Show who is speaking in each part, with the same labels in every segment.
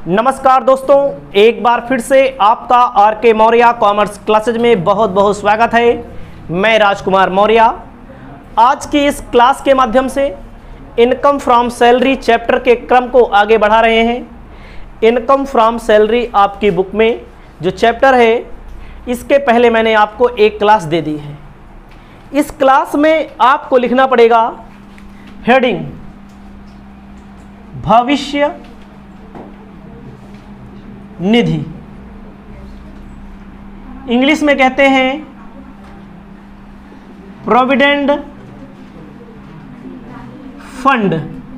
Speaker 1: नमस्कार दोस्तों, एक बार फिर से आपका आर के मौर्य कॉमर्स क्लासेज में बहुत बहुत स्वागत है। मैं राजकुमार मौर्य आज की इस क्लास के माध्यम से इनकम फ्रॉम सैलरी चैप्टर के क्रम को आगे बढ़ा रहे हैं। इनकम फ्रॉम सैलरी आपकी बुक में जो चैप्टर है, इसके पहले मैंने आपको एक क्लास दे दी है। इस क्लास में आपको लिखना पड़ेगा हेडिंग भविष्य निधि, इंग्लिश में कहते हैं प्रोविडेंट फंड।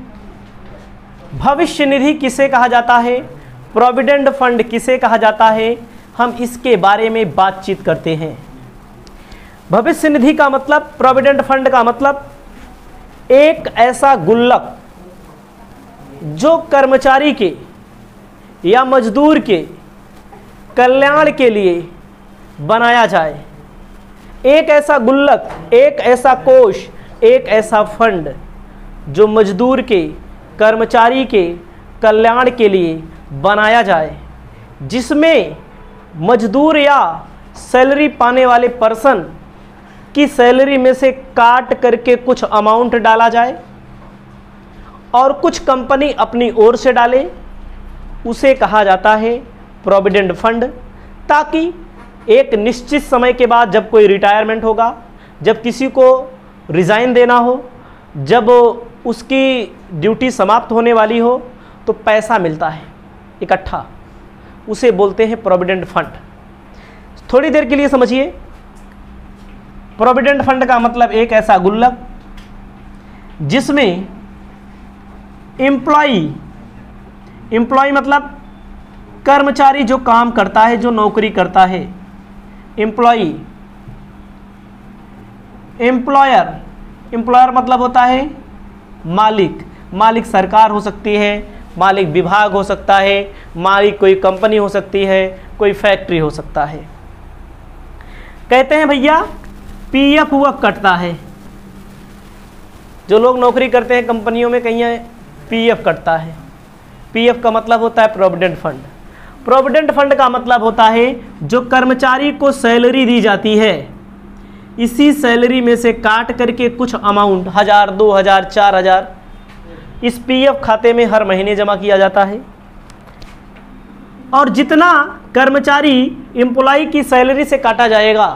Speaker 1: भविष्य निधि किसे कहा जाता है, प्रोविडेंट फंड किसे कहा जाता है, हम इसके बारे में बातचीत करते हैं। भविष्य निधि का मतलब, प्रोविडेंट फंड का मतलब एक ऐसा गुल्लक जो कर्मचारी के या मजदूर के कल्याण के लिए बनाया जाए। एक ऐसा गुल्लक, एक ऐसा कोष, एक ऐसा फंड जो मजदूर के, कर्मचारी के कल्याण के लिए बनाया जाए, जिसमें मजदूर या सैलरी पाने वाले पर्सन की सैलरी में से काट करके कुछ अमाउंट डाला जाए और कुछ कंपनी अपनी ओर से डाले, उसे कहा जाता है प्रोविडेंट फंड। ताकि एक निश्चित समय के बाद जब कोई रिटायरमेंट होगा, जब किसी को रिज़ाइन देना हो, जब उसकी ड्यूटी समाप्त होने वाली हो, तो पैसा मिलता है इकट्ठा, उसे बोलते हैं प्रोविडेंट फंड। थोड़ी देर के लिए समझिए, प्रोविडेंट फंड का मतलब एक ऐसा गुल्लक जिसमें एम्प्लॉय मतलब कर्मचारी जो काम करता है, जो नौकरी करता है, एम्प्लॉय। एम्प्लॉयर मतलब होता है मालिक। मालिक सरकार हो सकती है, मालिक विभाग हो सकता है, मालिक कोई कंपनी हो सकती है, कोई फैक्ट्री हो सकता है। कहते हैं भैया पीएफ हुआ कटता है, जो लोग नौकरी करते हैं कंपनियों में, कहीं पीएफ कटता है। पीएफ का मतलब होता है प्रोविडेंट फंड। प्रोविडेंट फंड का मतलब होता है जो कर्मचारी को सैलरी दी जाती है, इसी सैलरी में से काट करके कुछ अमाउंट 1000, 2000, 4000 इस पीएफ खाते में हर महीने जमा किया जाता है। और जितना कर्मचारी एम्प्लॉय की सैलरी से काटा जाएगा,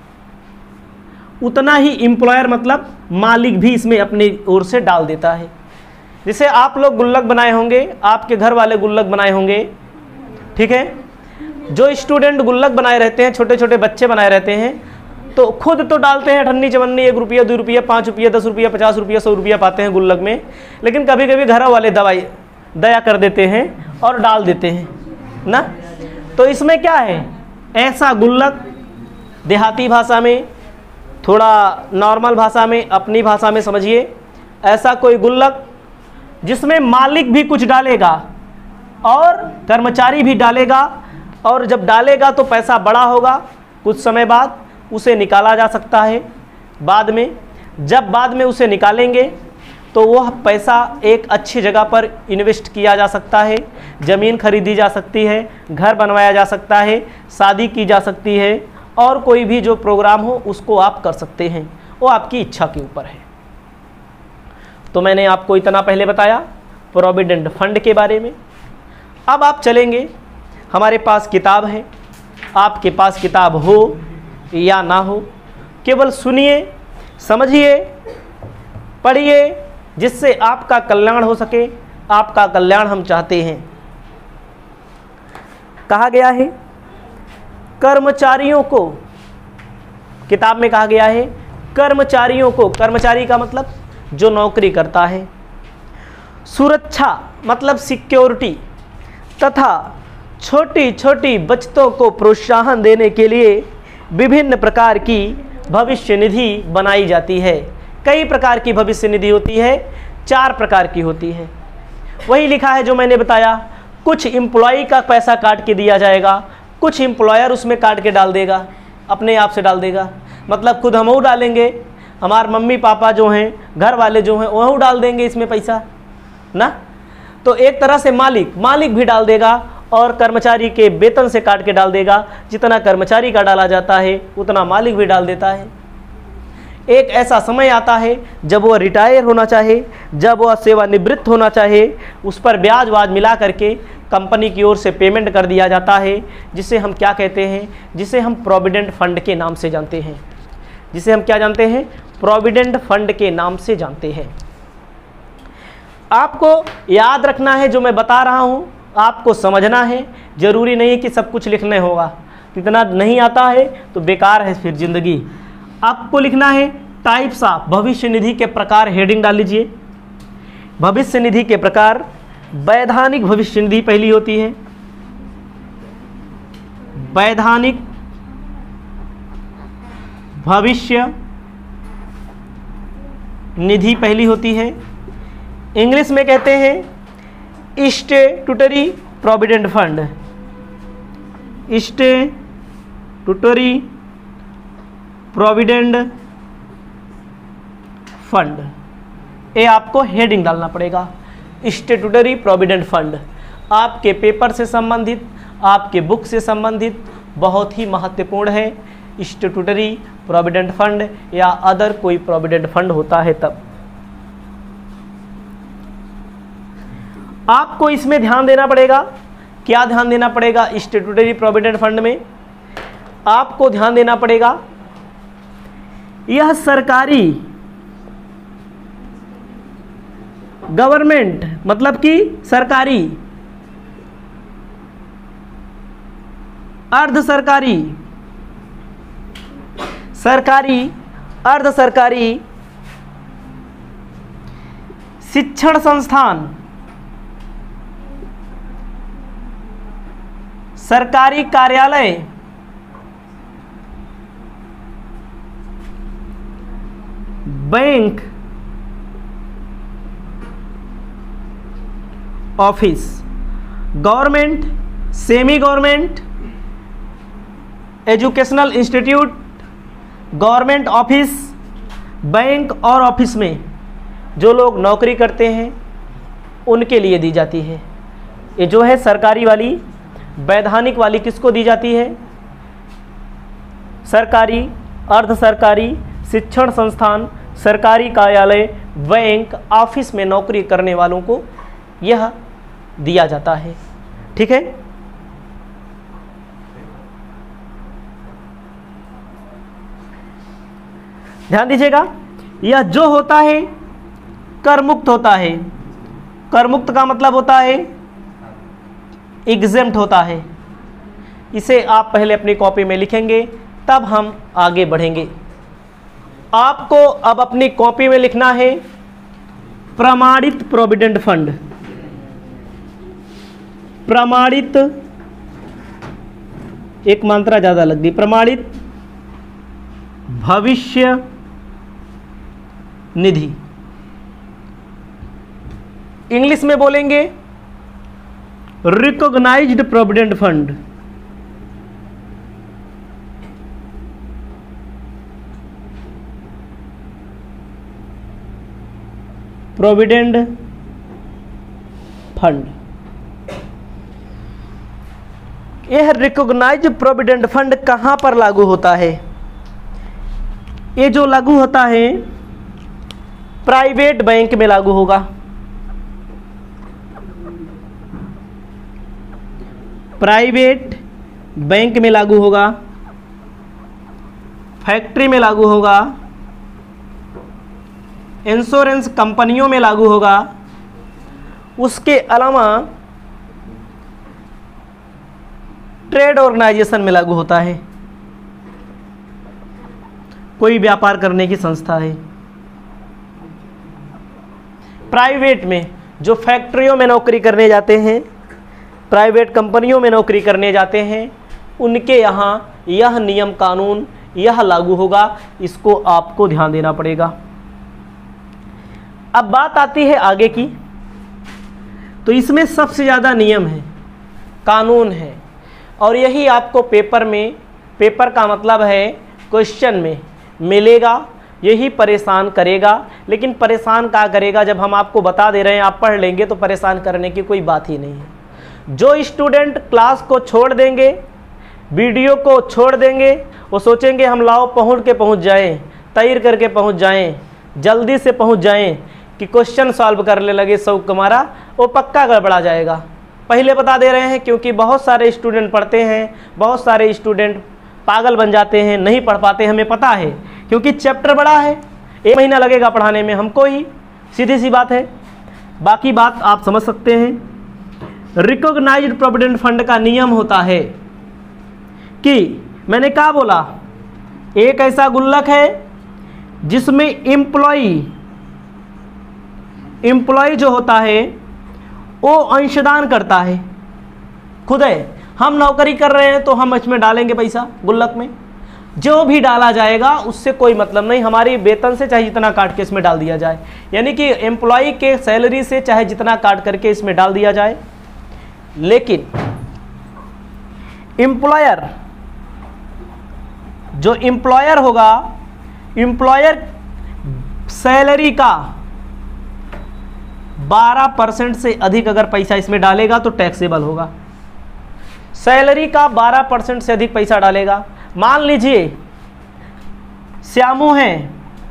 Speaker 1: उतना ही एम्प्लॉयर मतलब मालिक भी इसमें अपनी ओर से डाल देता है। जैसे आप लोग गुल्लक बनाए होंगे, आपके घर वाले गुल्लक बनाए होंगे, ठीक है। जो स्टूडेंट गुल्लक बनाए रहते हैं, छोटे छोटे बच्चे बनाए रहते हैं, तो खुद तो डालते हैं ठन्नी चवन्नी, 1 रुपया, 2 रुपया, 5 रुपया, 10 रुपया, 50 रुपया, 100 रुपया पाते हैं गुल्लक में। लेकिन कभी कभी घर वाले दया कर देते हैं और डाल देते हैं ना। तो इसमें क्या है, ऐसा गुल्लक, देहाती भाषा में, थोड़ा नॉर्मल भाषा में, अपनी भाषा में समझिए, ऐसा कोई गुल्लक जिसमें मालिक भी कुछ डालेगा और कर्मचारी भी डालेगा, और जब डालेगा तो पैसा बड़ा होगा, कुछ समय बाद उसे निकाला जा सकता है। बाद में जब बाद में उसे निकालेंगे तो वह पैसा एक अच्छी जगह पर इन्वेस्ट किया जा सकता है, ज़मीन खरीदी जा सकती है, घर बनवाया जा सकता है, शादी की जा सकती है, और कोई भी जो प्रोग्राम हो उसको आप कर सकते हैं, वो आपकी इच्छा के ऊपर है। तो मैंने आपको इतना पहले बताया प्रोविडेंट फंड के बारे में। अब आप चलेंगे, हमारे पास किताब है, आपके पास किताब हो या ना हो, केवल सुनिए, समझिए, पढ़िए, जिससे आपका कल्याण हो सके। आपका कल्याण हम चाहते हैं। कहा गया है कर्मचारियों को, किताब में कहा गया है कर्मचारियों को, कर्मचारी का मतलब जो नौकरी करता है, सुरक्षा मतलब सिक्योरिटी, तथा छोटी छोटी बचतों को प्रोत्साहन देने के लिए विभिन्न प्रकार की भविष्य निधि बनाई जाती है। कई प्रकार की भविष्य निधि होती है, 4 प्रकार की होती है। वही लिखा है जो मैंने बताया, कुछ एम्प्लॉय का पैसा काट के दिया जाएगा, कुछ एम्प्लॉयर उसमें काट के डाल देगा, अपने आप से डाल देगा, मतलब खुद हम डालेंगे, हमारे मम्मी पापा जो हैं, घर वाले जो हैं, वह डाल देंगे इसमें पैसा ना। तो एक तरह से मालिक भी डाल देगा और कर्मचारी के वेतन से काट के डाल देगा। जितना कर्मचारी का डाला जाता है उतना मालिक भी डाल देता है। एक ऐसा समय आता है जब वह रिटायर होना चाहे, जब वह सेवानिवृत्त होना चाहे, उस पर ब्याज वाज मिला करके कंपनी की ओर से पेमेंट कर दिया जाता है, जिसे हम क्या कहते हैं, जिसे हम प्रोविडेंट फंड के नाम से जानते हैं। जिसे हम क्या जानते हैं, प्रोविडेंट फंड के नाम से जानते हैं। आपको याद रखना है जो मैं बता रहा हूँ, आपको समझना है। जरूरी नहीं है कि सब कुछ लिखने होगा, इतना नहीं आता है तो बेकार है फिर जिंदगी। आपको लिखना है टाइप्स ऑफ भविष्य निधि के प्रकार, हेडिंग डाल लीजिए। भविष्य निधि के प्रकार, वैधानिक भविष्य निधि पहली होती है, वैधानिक भविष्य निधि पहली होती है। इंग्लिश में कहते हैं statutory provident fund, statutory provident fund. ये आपको हेडिंग डालना पड़ेगा, स्टैट्यूटरी प्रोविडेंट फंड। आपके पेपर से संबंधित, आपके बुक से संबंधित बहुत ही महत्वपूर्ण है। स्टैट्यूटरी प्रोविडेंट फंड या अदर कोई प्रोविडेंट फंड होता है तब आपको इसमें ध्यान देना पड़ेगा। क्या ध्यान देना पड़ेगा स्टैट्यूटरी प्रोविडेंट फंड में? आपको ध्यान देना पड़ेगा यह सरकारी, गवर्नमेंट मतलब कि सरकारी, अर्ध सरकारी, सरकारी, अर्ध सरकारी शिक्षण संस्थान, सरकारी कार्यालय, bank, office, government, semi government, educational institute, government office, bank और ऑफिस में जो लोग नौकरी करते हैं उनके लिए दी जाती है। ये जो है सरकारी वाली, वैधानिक वाली किसको दी जाती है? सरकारी, अर्ध सरकारी, शिक्षण संस्थान, सरकारी कार्यालय, बैंक, ऑफिस में नौकरी करने वालों को यह दिया जाता है। ठीक है, ध्यान दीजिएगा। यह जो होता है कर मुक्त होता है। कर मुक्त का मतलब होता है एग्जेम्प्ट होता है। इसे आप पहले अपनी कॉपी में लिखेंगे तब हम आगे बढ़ेंगे। आपको अब अपनी कॉपी में लिखना है प्रमाणित प्रोविडेंट फंड। प्रमाणित, एक मात्रा ज्यादा लग गई, प्रमाणित भविष्य निधि। इंग्लिश में बोलेंगे recognised provident fund. Provident fund. यह रिकॉग्नाइज्ड प्रोविडेंट फंड कहां पर लागू होता है? ये जो लागू होता है प्राइवेट बैंक में लागू होगा। प्राइवेट बैंक में लागू होगा, फैक्ट्री में लागू होगा, इंश्योरेंस कंपनियों में लागू होगा। उसके अलावा ट्रेड ऑर्गेनाइजेशन में लागू होता है। कोई व्यापार करने की संस्था है। प्राइवेट में जो फैक्ट्रियों में नौकरी करने जाते हैं, प्राइवेट कंपनियों में नौकरी करने जाते हैं, उनके यहाँ यह नियम कानून यह लागू होगा। इसको आपको ध्यान देना पड़ेगा। अब बात आती है आगे की, तो इसमें सबसे ज़्यादा नियम है, कानून है, और यही आपको पेपर में, पेपर का मतलब है क्वेश्चन में मिलेगा। यही परेशान करेगा। लेकिन परेशान क्या करेगा, जब हम आपको बता दे रहे हैं आप पढ़ लेंगे तो परेशान करने की कोई बात ही नहीं है। जो स्टूडेंट क्लास को छोड़ देंगे, वीडियो को छोड़ देंगे, वो सोचेंगे हम लाओ पहुँच जाएं, तैर करके पहुँच जाएं, जल्दी से पहुँच जाएं कि क्वेश्चन सॉल्व करने लगे शौक हमारा, वो पक्का गड़बड़ा जाएगा। पहले बता दे रहे हैं क्योंकि बहुत सारे स्टूडेंट पढ़ते हैं, बहुत सारे स्टूडेंट पागल बन जाते हैं, नहीं पढ़ पाते, हमें पता है क्योंकि चैप्टर बड़ा है, 1 महीना लगेगा पढ़ाने में हमको ही, सीधी सी बात है। बाकी बात आप समझ सकते हैं। रिकॉग्नाइज्ड प्रोविडेंट फंड का नियम होता है कि मैंने क्या बोला, एक ऐसा गुल्लक है जिसमें एम्प्लॉय जो होता है वो अंशदान करता है। खुद है हम नौकरी कर रहे हैं तो हम इसमें डालेंगे पैसा गुल्लक में, जो भी डाला जाएगा उससे कोई मतलब नहीं, हमारी वेतन से चाहे जितना काट के इसमें डाल दिया जाए, यानी कि एम्प्लॉय के सैलरी से चाहे जितना काट करके इसमें डाल दिया जाए। लेकिन एम्प्लॉयर, जो एम्प्लॉयर होगा, एम्प्लॉयर सैलरी का 12% से अधिक अगर पैसा इसमें डालेगा तो टैक्सेबल होगा। सैलरी का 12% से अधिक पैसा डालेगा। मान लीजिए श्यामू हैं,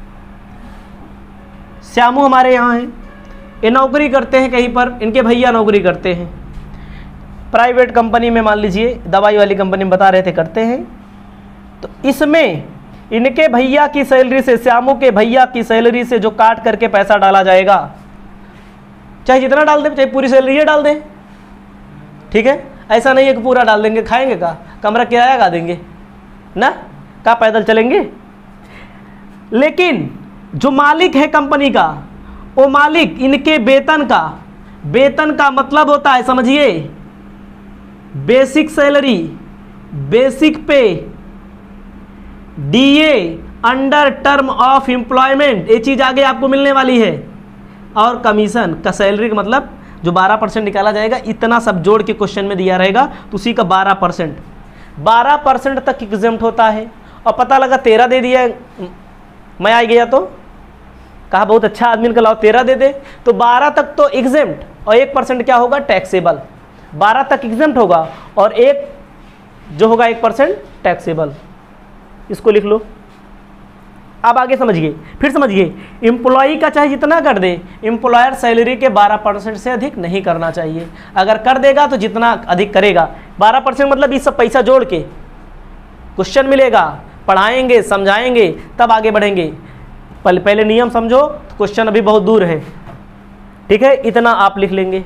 Speaker 1: श्यामू हमारे यहाँ हैं, ये नौकरी करते हैं कहीं पर, इनके भैया नौकरी करते हैं प्राइवेट कंपनी में, मान लीजिए दवाई वाली कंपनी में बता रहे थे करते हैं। तो इसमें इनके भैया की सैलरी से, श्यामू के भैया की सैलरी से जो काट करके पैसा डाला जाएगा, चाहे जितना डाल दें, चाहे पूरी सैलरी डाल दें, ठीक है, ऐसा नहीं है कि पूरा डाल देंगे, खाएंगे का, कमरा किराया का देंगे ना, का पैदल चलेंगे। लेकिन जो मालिक है कंपनी का, वो मालिक इनके वेतन का मतलब होता है, समझिए, basic salary, basic pay, DA under term of employment, ये चीज आगे आपको मिलने वाली है, और कमीशन का सैलरी का मतलब जो 12% निकाला जाएगा, इतना सब जोड़ के क्वेश्चन में दिया रहेगा, तो उसी का 12% तक एग्जेम्प्ट होता है। और पता लगा 13 दे दिया, मैं आ गया तो कहा बहुत अच्छा आदमी का लाओ 13 दे दे, तो 12 तक तो एग्जेम्प्ट, और 1% क्या होगा, टैक्सेबल। 12 तक एग्जेम्प्ट होगा और 1 जो होगा 1% टैक्सेबल। इसको लिख लो। अब आगे समझिए, फिर समझिए, एम्प्लॉय का चाहे जितना कर दे, एम्प्लॉयर सैलरी के 12% से अधिक नहीं करना चाहिए। अगर कर देगा तो जितना अधिक करेगा, 12% मतलब इस सब पैसा जोड़ के क्वेश्चन मिलेगा, पढ़ाएंगे, समझाएंगे, तब आगे बढ़ेंगे। पहले नियम समझो, क्वेश्चन अभी बहुत दूर है, ठीक है, इतना आप लिख लेंगे।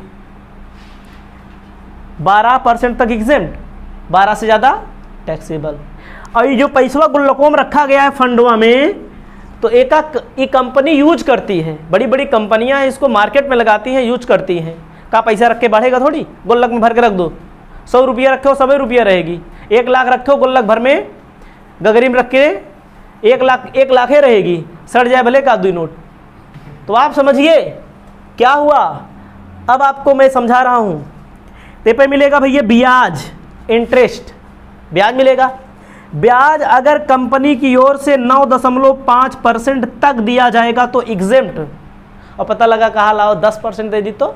Speaker 1: 12% तक एग्जेम्प्ट, 12 से ज़्यादा टैक्सेबल। और ये जो पैसा गुल्लकों में रखा गया है फंडवा में, तो एक कंपनी यूज करती है, बड़ी बड़ी कंपनियां हैं, इसको मार्केट में लगाती हैं, यूज करती हैं। का पैसा रख के बढ़ेगा थोड़ी, गुल्लक में भर के रख दो, 100 रुपया रखे हो 100 रुपया रहेगी, 1 लाख रखे हो गुल्लक भर में, गगरी में रख के 1 लाख ही रहेगी, सड़ जाए भले का 2 नोट। तो आप समझिए क्या हुआ। अब आपको मैं समझा रहा हूँ। ते पे मिलेगा भैया ब्याज, इंटरेस्ट, ब्याज मिलेगा। ब्याज अगर कंपनी की ओर से 9.5% तक दिया जाएगा तो एग्जेम्प्ट, और पता लगा कहा लाओ 10% दे दी तो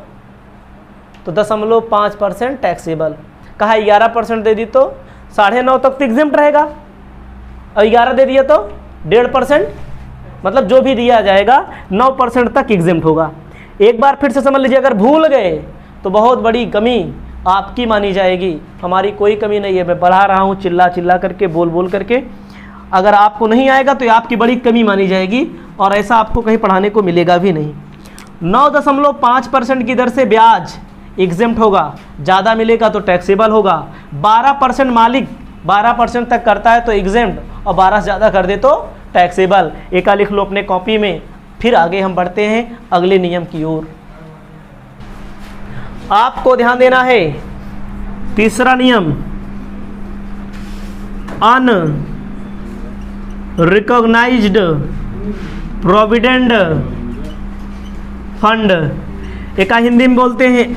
Speaker 1: 0.5% टैक्सेबल, कहा 11% दे दी तो 9.5 तक तो एग्जेम्प्ट रहेगा, और 11 दे दिया तो 1.5%, मतलब जो भी दिया जाएगा 9% तक एग्जेम्प्ट होगा। एक बार फिर से समझ लीजिए, अगर भूल गए तो बहुत बड़ी कमी आपकी मानी जाएगी, हमारी कोई कमी नहीं है। मैं पढ़ा रहा हूँ चिल्ला चिल्ला करके, बोल बोल करके, अगर आपको नहीं आएगा तो आपकी बड़ी कमी मानी जाएगी, और ऐसा आपको कहीं पढ़ाने को मिलेगा भी नहीं। 9.5% की दर से ब्याज एग्जेम्प्ट होगा, ज़्यादा मिलेगा तो टैक्सेबल होगा। 12% मालिक 12% तक करता है तो एग्जेम्प्ट, और 12 से ज़्यादा कर दे तो टैक्सेबल। एक लिख लो अपने कॉपी में। फिर आगे हम बढ़ते हैं अगले नियम की ओर। आपको ध्यान देना है, तीसरा नियम, अनरिकॉग्नाइज्ड प्रोविडेंट फंड, एक हिंदी में बोलते हैं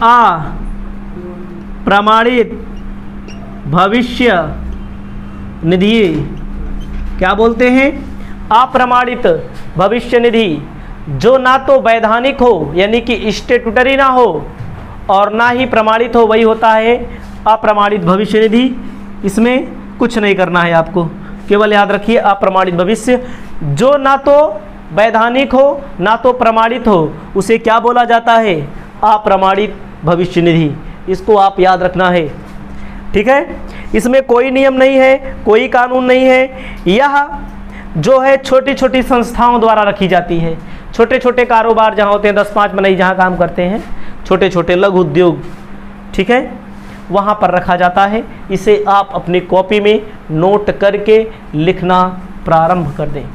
Speaker 1: अप्रमाणित भविष्य निधि। क्या बोलते हैं? अप्रमाणित भविष्य निधि जो ना तो वैधानिक हो यानी कि स्टेटूटरी ना हो और ना ही प्रमाणित हो, वही होता है अप्रमाणित भविष्य निधि। इसमें कुछ नहीं करना है आपको, केवल याद रखिए अप्रमाणित भविष्य जो ना तो वैधानिक हो ना तो प्रमाणित हो, उसे क्या बोला जाता है? अप्रमाणित भविष्य निधि। इसको आप याद रखना है, ठीक है। इसमें कोई नियम नहीं है, कोई कानून नहीं है। यह जो है छोटी छोटी संस्थाओं द्वारा रखी जाती है। छोटे छोटे कारोबार जहाँ होते हैं, 10-5 मनई जहाँ काम करते हैं, छोटे छोटे लघु उद्योग, ठीक है, वहाँ पर रखा जाता है। इसे आप अपनी कॉपी में नोट करके लिखना प्रारंभ कर दें।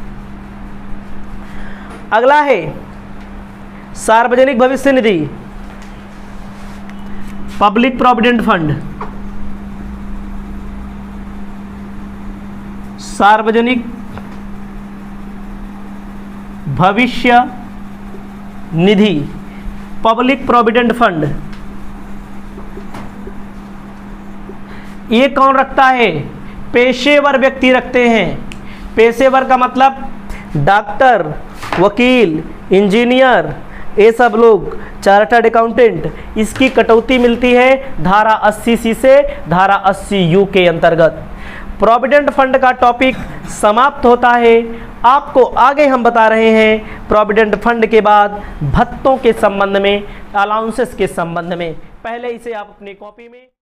Speaker 1: अगला है सार्वजनिक भविष्य निधि, पब्लिक प्रोविडेंट फंड। सार्वजनिक भविष्य निधि, पब्लिक प्रोविडेंट फंड, ये कौन रखता है? पेशेवर व्यक्ति रखते हैं। पेशेवर का मतलब डॉक्टर, वकील, इंजीनियर, ये सब लोग, चार्टर्ड अकाउंटेंट। इसकी कटौती मिलती है धारा 80C से धारा 80U के अंतर्गत। प्रोविडेंट फंड का टॉपिक समाप्त होता है। आपको आगे हम बता रहे हैं प्रोविडेंट फंड के बाद भत्तों के संबंध में, अलाउंसेस के संबंध में। पहले इसे आप अपनी कॉपी में